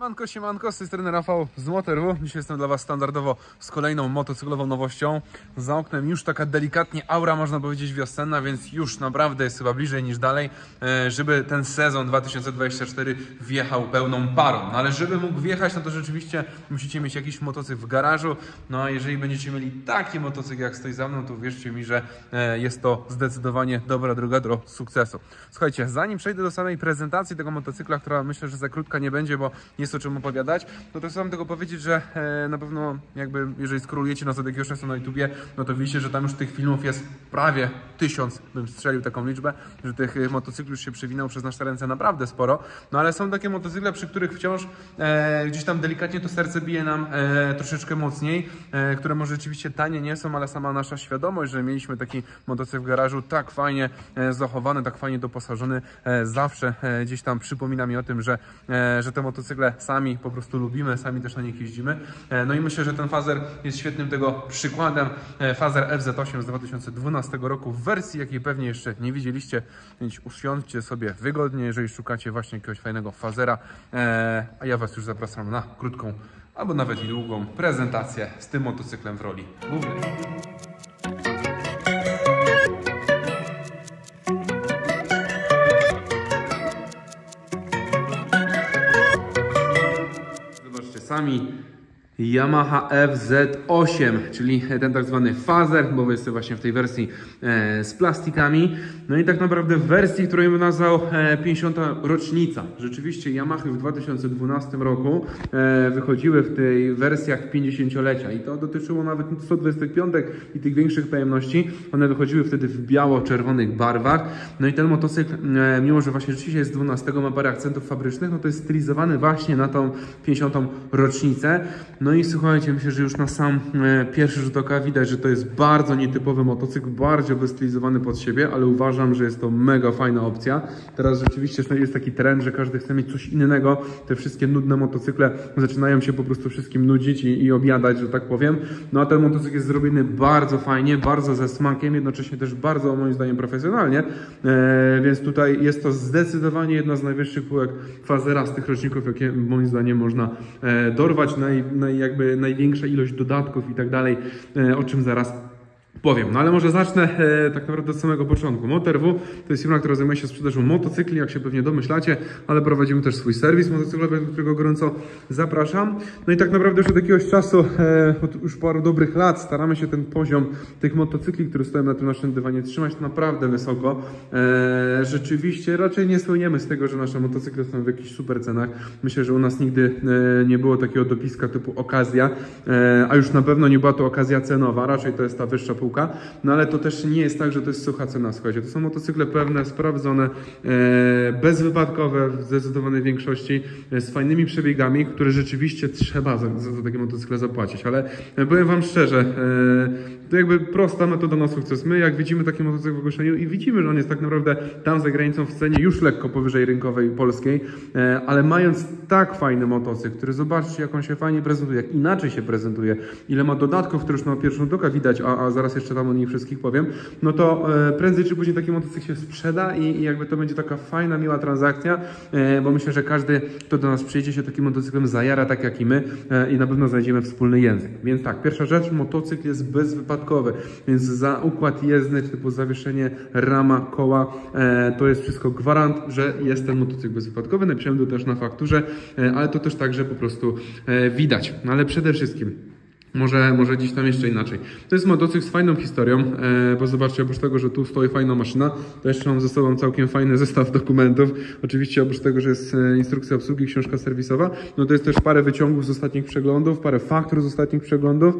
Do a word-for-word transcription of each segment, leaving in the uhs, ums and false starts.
Siemanko, siemanko, z tej strony Rafał z Motor. Dzisiaj jestem dla Was standardowo z kolejną motocyklową nowością. Za oknem już taka delikatnie aura, można powiedzieć, wiosenna, więc już naprawdę jest chyba bliżej niż dalej, żeby ten sezon dwa tysiące dwudziesty czwarty wjechał pełną parą. No ale żeby mógł wjechać, no to rzeczywiście musicie mieć jakiś motocykl w garażu. No a jeżeli będziecie mieli taki motocykl jak stoi za mną, to wierzcie mi, że jest to zdecydowanie dobra droga do sukcesu. Słuchajcie, zanim przejdę do samej prezentacji tego motocykla, która myślę, że za krótka nie będzie, bo jest o czym opowiadać, no to chcę wam tylko powiedzieć, że e, na pewno jakby jeżeli skrolujecie nas od jakiegoś czasu na YouTubie, no to widzicie, że tam już tych filmów jest prawie tysiąc, bym strzelił taką liczbę, że tych motocykli już się przewinął przez nasze ręce naprawdę sporo, no ale są takie motocykle, przy których wciąż e, gdzieś tam delikatnie to serce bije nam e, troszeczkę mocniej, e, które może rzeczywiście tanie nie są, ale sama nasza świadomość, że mieliśmy taki motocykl w garażu tak fajnie e, zachowany, tak fajnie doposażony, e, zawsze e, gdzieś tam przypomina mi o tym, że, e, że te motocykle sami po prostu lubimy, sami też na nich jeździmy. No i myślę, że ten Fazer jest świetnym tego przykładem. Fazer F Z osiem z dwa tysiące dwunastego roku w wersji, jakiej pewnie jeszcze nie widzieliście, więc usiądźcie sobie wygodnie, jeżeli szukacie właśnie jakiegoś fajnego Fazera. A ja Was już zapraszam na krótką, albo nawet i długą prezentację z tym motocyklem w roli głównej. Sami Yamaha F Z osiem, czyli ten tak zwany Fazer, bo jest to właśnie w tej wersji e, z plastikami. No i tak naprawdę w wersji, którą bym nazwał e, pięćdziesiąta rocznica. Rzeczywiście Yamahy w dwa tysiące dwunastym roku e, wychodziły w tej wersjach pięćdziesięciolecia i to dotyczyło nawet sto dwadzieścia pięć i tych większych pojemności. One wychodziły wtedy w biało-czerwonych barwach. No i ten motocykl, e, mimo że właśnie rzeczywiście jest z dwunastego, ma parę akcentów fabrycznych, no to jest stylizowany właśnie na tą pięćdziesiątą rocznicę. No i słuchajcie, myślę, że już na sam e, pierwszy rzut oka widać, że to jest bardzo nietypowy motocykl, bardziej wystylizowany pod siebie, ale uważam, że jest to mega fajna opcja. Teraz rzeczywiście jest taki trend, że każdy chce mieć coś innego. Te wszystkie nudne motocykle zaczynają się po prostu wszystkim nudzić i, i objadać, że tak powiem. No a ten motocykl jest zrobiony bardzo fajnie, bardzo ze smakiem, jednocześnie też bardzo, moim zdaniem, profesjonalnie. E, więc tutaj jest to zdecydowanie jedna z najwyższych półek Fazera z tych roczników, jakie moim zdaniem można e, dorwać. Naj, naj, jakby największa ilość dodatków i tak dalej, o czym zaraz powiem. No ale może zacznę e, tak naprawdę od samego początku. Motor W to jest firma, która zajmuje się sprzedażą motocykli, jak się pewnie domyślacie, ale prowadzimy też swój serwis motocyklowy, do którego gorąco zapraszam. No i tak naprawdę już od jakiegoś czasu, e, od już paru dobrych lat staramy się ten poziom tych motocykli, które stoją na tym naszym dywanie, trzymać naprawdę wysoko. E, rzeczywiście raczej nie słyniemy z tego, że nasze motocykle są w jakichś super cenach. Myślę, że u nas nigdy e, nie było takiego dopiska typu okazja, e, a już na pewno nie była to okazja cenowa, raczej to jest ta wyższa półka. No ale to też nie jest tak, że to jest sucha cena, słuchajcie. To są motocykle pewne, sprawdzone, e, bezwypadkowe w zdecydowanej większości, e, z fajnymi przebiegami, które rzeczywiście trzeba za, za, za takie motocykle zapłacić. Ale e, powiem Wam szczerze, e, to jakby prosta metoda na sukces. My jak widzimy taki motocykl w ogłoszeniu i widzimy, że on jest tak naprawdę tam za granicą w cenie już lekko powyżej rynkowej polskiej, e, ale mając tak fajny motocykl, który zobaczcie jak on się fajnie prezentuje, jak inaczej się prezentuje, ile ma dodatków, które już na pierwszą rzut oka widać, a, a zaraz jeszcze tam o nich wszystkich powiem, no to e, prędzej czy później taki motocykl się sprzeda i, i jakby to będzie taka fajna, miła transakcja, e, bo myślę, że każdy, kto do nas przyjdzie, się takim motocyklem zajara, tak jak i my, e, i na pewno znajdziemy wspólny język. Więc tak, pierwsza rzecz, motocykl jest bezwypadkowy, więc za układ jezdny, typu zawieszenie, rama, koła, e, to jest wszystko gwarant, że jest ten motocykl bezwypadkowy. Napiszemy to też na fakturze, e, ale to też także po prostu e, widać. No ale przede wszystkim Może, może dziś tam jeszcze inaczej. To jest motocykl z fajną historią, e, bo zobaczcie, oprócz tego, że tu stoi fajna maszyna, to jeszcze mam ze sobą całkiem fajny zestaw dokumentów. Oczywiście oprócz tego, że jest instrukcja obsługi, książka serwisowa, no to jest też parę wyciągów z ostatnich przeglądów, parę faktur z ostatnich przeglądów.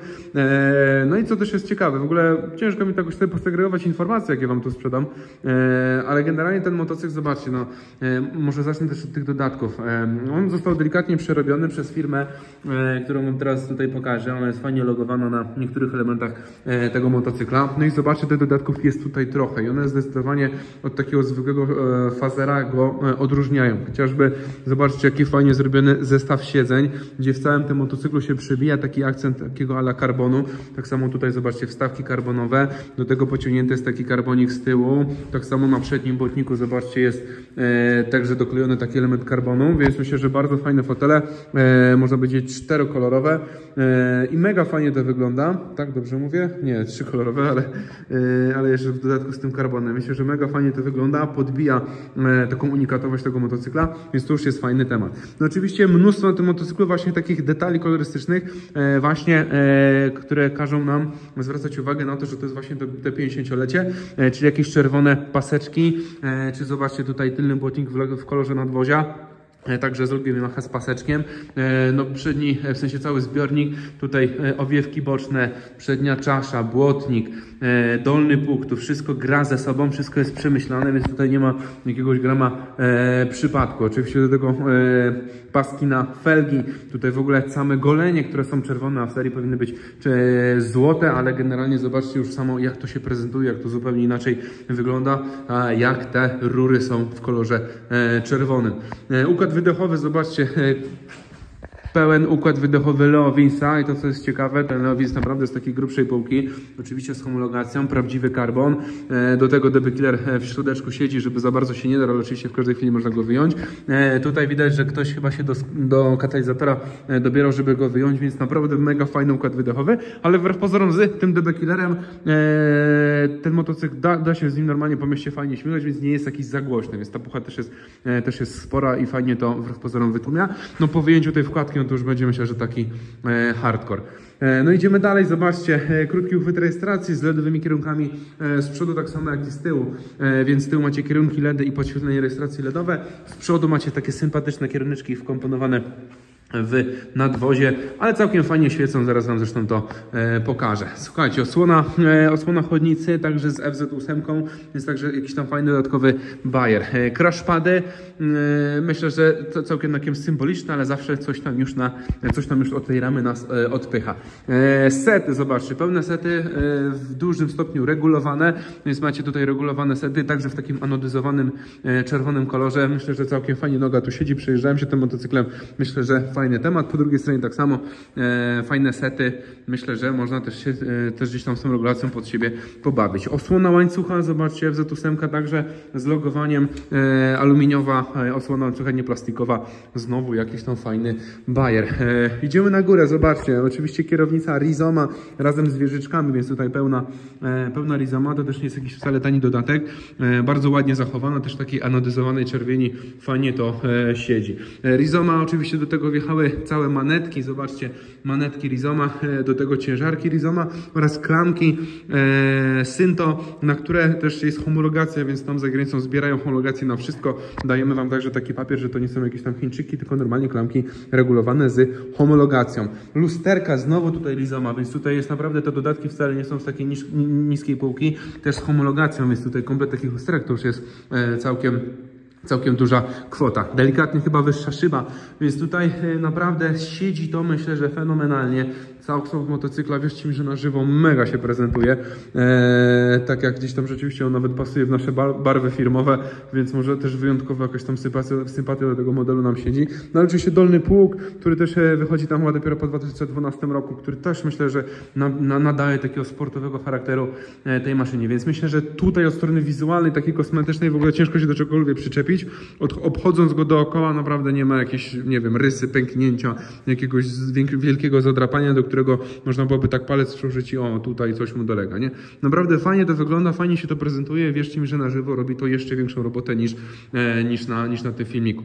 E, no i co też jest ciekawe, w ogóle ciężko mi tak już sobie posegregować informacje, jakie Wam tu sprzedam, e, ale generalnie ten motocykl, zobaczcie, no, e, może zacznę też od tych dodatków. E, on został delikatnie przerobiony przez firmę, e, którą Wam teraz tutaj pokażę. Ona jest fajnie logowana na niektórych elementach e, tego motocykla. No i zobaczcie, tych dodatków jest tutaj trochę i one zdecydowanie od takiego zwykłego e, fazera go e, odróżniają. Chociażby zobaczcie, jaki fajnie zrobiony zestaw siedzeń, gdzie w całym tym motocyklu się przebija taki akcent takiego ala karbonu. Tak samo tutaj zobaczcie, wstawki karbonowe, do tego pociągnięty jest taki karbonik z tyłu. Tak samo na przednim błotniku zobaczcie, jest e, także doklejony taki element karbonu, więc myślę, że bardzo fajne fotele, e, można powiedzieć czterokolorowe e, i mega fajnie to wygląda. Tak, dobrze mówię? Nie, trzykolorowe, ale, e, ale jeszcze w dodatku z tym karbonem. Myślę, że mega fajnie to wygląda, podbija e, taką unikatowość tego motocykla, więc to już jest fajny temat. No oczywiście mnóstwo na tym motocyklu właśnie takich detali kolorystycznych, e, właśnie, e, które każą nam zwracać uwagę na to, że to jest właśnie to, te pięćdziesięciolecie, e, czyli jakieś czerwone paseczki, e, czy zobaczcie tutaj tylny błotnik w, w kolorze nadwozia. Także z logiem Yamaha z paseczkiem. No przedni, w sensie cały zbiornik, tutaj owiewki boczne, przednia czasza, błotnik, dolny pług, to wszystko gra ze sobą, wszystko jest przemyślane, więc tutaj nie ma jakiegoś grama e, przypadku. Oczywiście do tego e, paski na felgi, tutaj w ogóle same golenie, które są czerwone, a w serii powinny być e, złote, ale generalnie zobaczcie już samo, jak to się prezentuje, jak to zupełnie inaczej wygląda, a jak te rury są w kolorze e, czerwonym. E, układ wydechowy, zobaczcie, pełen układ wydechowy Leo Vinsa i to, co jest ciekawe, ten Leo Vins naprawdę z takiej grubszej półki, oczywiście z homologacją, prawdziwy karbon, do tego D B Killer w środeczku siedzi, żeby za bardzo się nie da, ale oczywiście w każdej chwili można go wyjąć. Tutaj widać, że ktoś chyba się do, do katalizatora dobierał, żeby go wyjąć, więc naprawdę mega fajny układ wydechowy, ale wbrew pozorom z tym D B Killerem ten motocykl da, da się z nim normalnie po mieście fajnie śmigać, więc nie jest jakiś za głośny, więc ta pucha też jest, też jest spora i fajnie to wbrew pozorom wytłumia. No po wyjęciu tej wkładki, no to już będzie, myślę, że taki e, hardcore. E, no idziemy dalej, zobaczcie, e, krótki uchwyt rejestracji z LEDowymi kierunkami e, z przodu, tak samo jak i z tyłu, e, więc z tyłu macie kierunki LEDy i podświetlenie rejestracji LEDowe, z przodu macie takie sympatyczne kieruneczki wkomponowane w nadwozie, ale całkiem fajnie świecą, zaraz wam zresztą to e, pokażę. Słuchajcie, osłona, e, osłona chodnicy, także z F Z osiem, jest także jakiś tam fajny dodatkowy bajer. E, crashpady, e, myślę, że to całkiem takim symboliczne, ale zawsze coś tam już na, coś tam już od tej ramy nas e, odpycha. E, sety, zobaczcie, pełne sety e, w dużym stopniu regulowane, więc macie tutaj regulowane sety, także w takim anodyzowanym e, czerwonym kolorze. Myślę, że całkiem fajnie noga tu siedzi, przejeżdżałem się tym motocyklem, myślę, że fajny temat. Po drugiej stronie tak samo e, fajne sety. Myślę, że można też się e, też gdzieś tam z tą regulacją pod siebie pobawić. Osłona łańcucha, zobaczcie, F Z osiem także z logowaniem e, aluminiowa e, osłona łańcucha, nie plastikowa. Znowu jakiś tam fajny bajer. E, idziemy na górę, zobaczcie. Oczywiście kierownica Rizoma razem z wieżyczkami, więc tutaj pełna, e, pełna Rizoma. To też nie jest jakiś wcale tani dodatek. E, bardzo ładnie zachowana, też takiej anodyzowanej czerwieni. Fajnie to e, siedzi. E, Rizoma oczywiście do tego wjechały całe manetki, zobaczcie, manetki Rizoma, do tego ciężarki Rizoma oraz klamki e, Synto, na które też jest homologacja, więc tam za granicą zbierają homologację na wszystko. Dajemy wam także taki papier, że to nie są jakieś tam Chińczyki, tylko normalnie klamki regulowane z homologacją. Lusterka znowu tutaj Rizoma, więc tutaj jest naprawdę, te dodatki wcale nie są z takiej nis niskiej półki, też z homologacją, więc tutaj komplet takich lusterek to już jest e, całkiem Całkiem duża kwota. Delikatnie chyba wyższa szyba, więc tutaj naprawdę siedzi to, myślę, że fenomenalnie. Całokształt motocykla, wierzcie mi, że na żywo mega się prezentuje. Eee, tak jak gdzieś tam rzeczywiście on nawet pasuje w nasze barwy firmowe, więc może też wyjątkowo jakaś tam sympatia, sympatia do tego modelu nam siedzi. No ale oczywiście dolny pług, który też wychodzi tam chyba dopiero po dwa tysiące dwunastym roku, który też myślę, że na, na, nadaje takiego sportowego charakteru tej maszynie. Więc myślę, że tutaj od strony wizualnej, takiej kosmetycznej w ogóle ciężko się do czegokolwiek przyczepić. Od, obchodząc go dookoła naprawdę nie ma jakiejś, nie wiem, rysy, pęknięcia, jakiegoś wielkiego zadrapania, do którego można byłoby tak palec przłożyć i o, tutaj coś mu dolega, nie? Naprawdę fajnie to wygląda, fajnie się to prezentuje, wierzcie mi, że na żywo robi to jeszcze większą robotę niż, e, niż, na, niż na tym filmiku.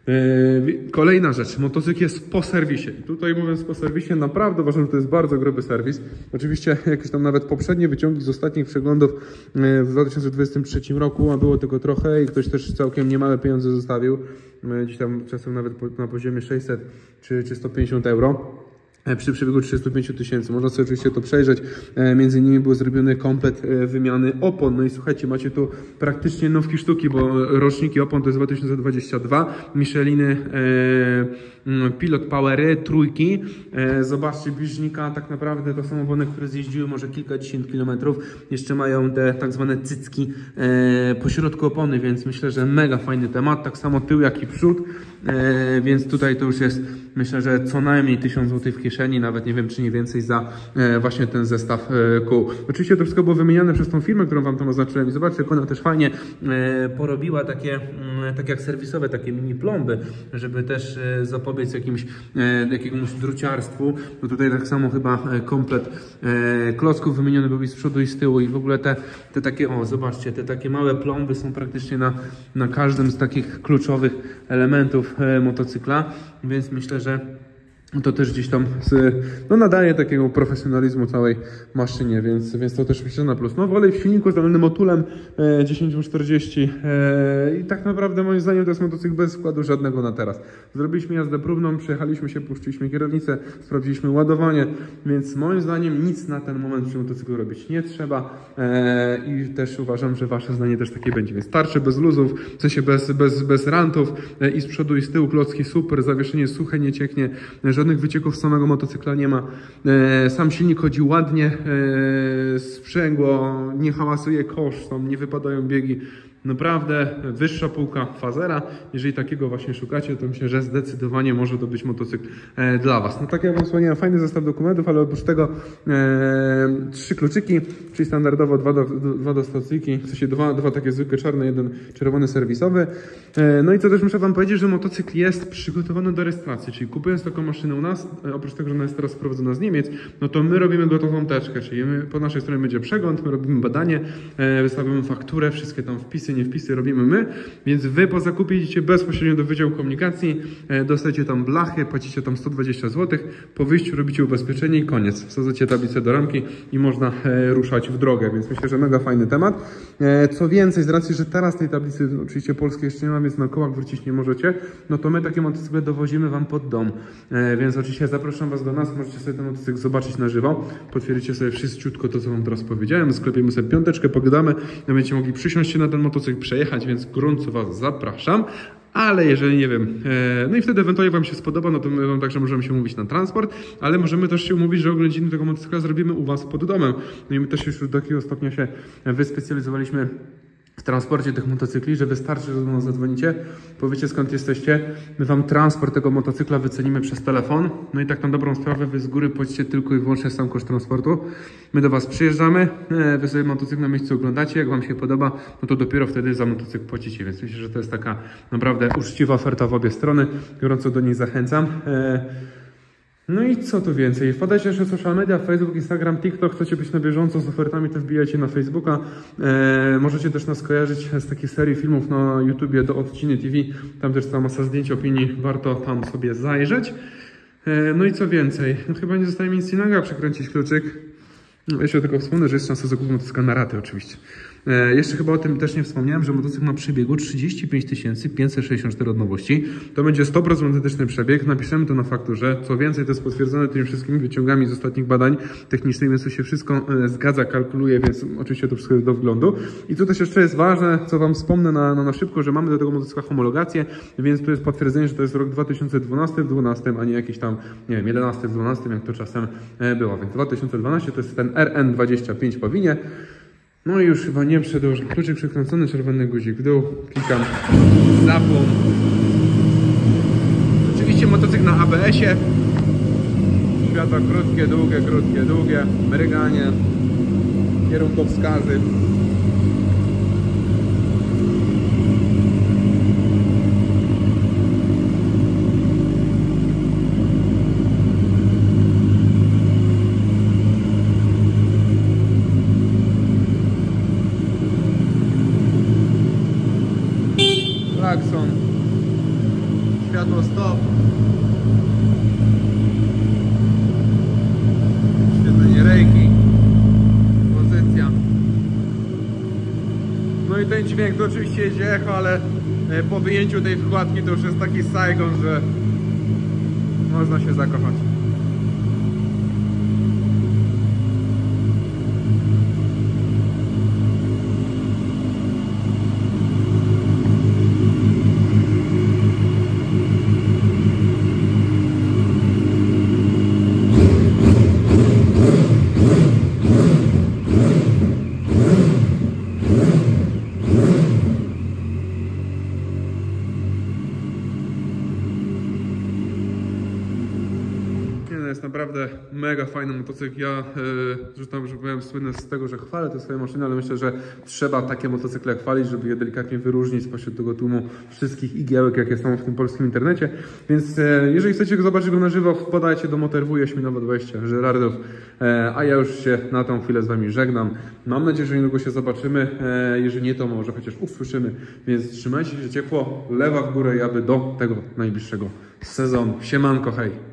Yy, kolejna rzecz, motocykl jest po serwisie. I tutaj mówiąc po serwisie, naprawdę uważam, że to jest bardzo gruby serwis. Oczywiście jakieś tam nawet poprzednie wyciągi z ostatnich przeglądów yy, w dwa tysiące dwudziestym trzecim roku, a było tego trochę i ktoś też całkiem niemałe pieniądze zostawił. Yy, gdzieś tam czasem nawet po, na poziomie sześćset czy, czy sto pięćdziesiąt euro. przy przebiegu trzydziestu pięciu tysięcy. Można sobie oczywiście to przejrzeć. Między innymi był zrobiony komplet wymiany opon. No i słuchajcie, macie tu praktycznie nówki sztuki, bo roczniki opon to jest dwa tysiące dwudziesty drugi. Micheliny e, Pilot Powery, trójki. E, zobaczcie, bliźnika, tak naprawdę to są opony, które zjeździły może kilkadziesiąt kilometrów. Jeszcze mają te tak zwane cycki e, po środku opony, więc myślę, że mega fajny temat. Tak samo tył, jak i przód. E, więc tutaj to już jest, myślę, że co najmniej tysiąc złotych w kieszeni, nawet nie wiem, czy nie więcej za e, właśnie ten zestaw e, kół. Oczywiście to wszystko było wymieniane przez tą firmę, którą wam tam oznaczyłem i zobaczcie, jak ona też fajnie e, porobiła takie, m, tak jak serwisowe, takie mini plomby, żeby też e, zapobiec jakimś, e, jakiemuś druciarstwu. No tutaj tak samo chyba e, komplet e, klocków wymieniony był i z przodu i z tyłu i w ogóle te, te takie, o zobaczcie, te takie małe plomby są praktycznie na, na każdym z takich kluczowych elementów e, motocykla, więc myślę, że to też gdzieś tam z, no, nadaje takiego profesjonalizmu całej maszynie, więc, więc to też myślę na plus. No wolej w silniku z dolnym motulem e, dziesięć czterdzieści e, i tak naprawdę moim zdaniem to jest motocykl bez wkładu żadnego na teraz. Zrobiliśmy jazdę próbną, przejechaliśmy się, puściliśmy kierownicę, sprawdziliśmy ładowanie, więc moim zdaniem nic na ten moment przy motocyklu robić nie trzeba e, i też uważam, że wasze zdanie też takie będzie. Więc tarcze bez luzów, w sensie bez, bez, bez rantów e, i z przodu i z tyłu klocki super, zawieszenie suche, nie cieknie, żadnych wycieków z samego motocykla nie ma. E, sam silnik chodzi ładnie, e, sprzęgło, nie hałasuje kosz, tam nie wypadają biegi. Naprawdę wyższa półka Fazera. Jeżeli takiego właśnie szukacie, to myślę, że zdecydowanie może to być motocykl e, dla was. No tak jak wam wspomniałem, fajny zestaw dokumentów, ale oprócz tego e, trzy kluczyki, czyli standardowo dwa, do, dwa dostacyjki, w sensie dwa, dwa takie zwykłe czarne, jeden czerwony serwisowy. E, no i co też muszę wam powiedzieć, że motocykl jest przygotowany do rejestracji, czyli kupując taką maszynę u nas, e, oprócz tego, że ona jest teraz sprowadzona z Niemiec, no to my robimy gotową teczkę, czyli my, po naszej stronie będzie przegląd, my robimy badanie, e, wystawiamy fakturę, wszystkie tam wpisy, nie wpisy robimy my, więc wy po zakupie idziecie bezpośrednio do Wydziału Komunikacji, e, dostajecie tam blachy, płacicie tam sto dwadzieścia złotych, po wyjściu robicie ubezpieczenie i koniec. Wsadzacie tablicę do ramki i można e, ruszać w drogę, więc myślę, że mega fajny temat. E, co więcej, z racji, że teraz tej tablicy oczywiście polskiej jeszcze nie ma, więc na kołach wrócić nie możecie, no to my takie motocykle dowozimy wam pod dom, e, więc oczywiście zapraszam was do nas, możecie sobie ten motocykl zobaczyć na żywo, potwierdzicie sobie wszystko to, co wam teraz powiedziałem, sklepiemy sobie piąteczkę, pogadamy, będziecie mogli przysiąść się na ten motocykl, przejechać, więc gorąco was zapraszam. Ale jeżeli nie wiem, e, no i wtedy ewentualnie wam się spodoba, no to my wam także możemy się umówić na transport, ale możemy też się umówić, że oględziny tego motocykla zrobimy u was pod domem. No i my też już do takiego stopnia się wyspecjalizowaliśmy w transporcie tych motocykli, że wystarczy, że do nas zadzwonicie, powiecie skąd jesteście, my wam transport tego motocykla wycenimy przez telefon, no i tak na dobrą sprawę wy z góry płacicie tylko i wyłącznie sam koszt transportu. My do was przyjeżdżamy, wy sobie motocykl na miejscu oglądacie, jak wam się podoba, no to dopiero wtedy za motocykl płacicie, więc myślę, że to jest taka naprawdę uczciwa oferta w obie strony, gorąco do niej zachęcam. No i co tu więcej? Wpadajcie jeszcze w social media, Facebook, Instagram, TikTok. Chcecie być na bieżąco z ofertami, to wbijajcie na Facebooka. E, możecie też nas kojarzyć z takiej serii filmów na YouTubie do Odciny T V. Tam też cała masa zdjęć, opinii. Warto tam sobie zajrzeć. E, no i co więcej? No chyba nie zostaje mi nic innego, jak przekręcić kluczyk. No, jeszcze tylko wspomnę, że jest szansa zakupu motocykla na raty oczywiście. E, jeszcze chyba o tym też nie wspomniałem, że motocykl ma przebiegu trzydzieści pięć tysięcy pięćset sześćdziesiąt cztery odnowości. To będzie sto procent autentyczny przebieg. Napiszemy to na fakturze. Co więcej, to jest potwierdzone tymi wszystkimi wyciągami z ostatnich badań technicznych, więc to się wszystko e, zgadza, kalkuluje, więc oczywiście to wszystko jest do wglądu. I co też jeszcze jest ważne, co wam wspomnę na, na, na szybko, że mamy do tego motocykla homologację, więc tu jest potwierdzenie, że to jest rok dwa tysiące dwunasty w dwunastym, a nie jakiś tam, nie wiem, jedenasty w dwunastym, jak to czasem e, było. Więc dwa tysiące dwunasty to jest ten R N dwadzieścia pięć po winie. No i już chyba nie przedłużę. Kluczyk przykręcony, czerwony guzik w dół. Klikam zapłon. Oczywiście motocykl na A B S-ie. Światła krótkie, długie, krótkie, długie. Mryganie. Kierunkowskazy. Klakson, światło stop, świetlenie rejki, pozycja. No i ten dźwięk to oczywiście jedzie echo, ale po wyjęciu tej wkładki to już jest taki Saigon, że można się zakochać. jest naprawdę mega fajny motocykl. Ja, yy, że tam, że byłem słynny z tego, że chwalę te swoje maszyny, ale myślę, że trzeba takie motocykle chwalić, żeby je delikatnie wyróżnić spośród tego tłumu wszystkich igiełek, jakie są w tym polskim internecie. Więc yy, jeżeli chcecie go zobaczyć go na żywo, wpadajcie do Motorwuj Ośminowa dwadzieścia Żyrardów, yy, a ja już się na tą chwilę z Wami żegnam. Mam nadzieję, że niedługo się zobaczymy. Yy, jeżeli nie, to może chociaż usłyszymy. Więc trzymajcie się ciepło, lewa w górę i aby do tego najbliższego sezonu. Siemanko, hej!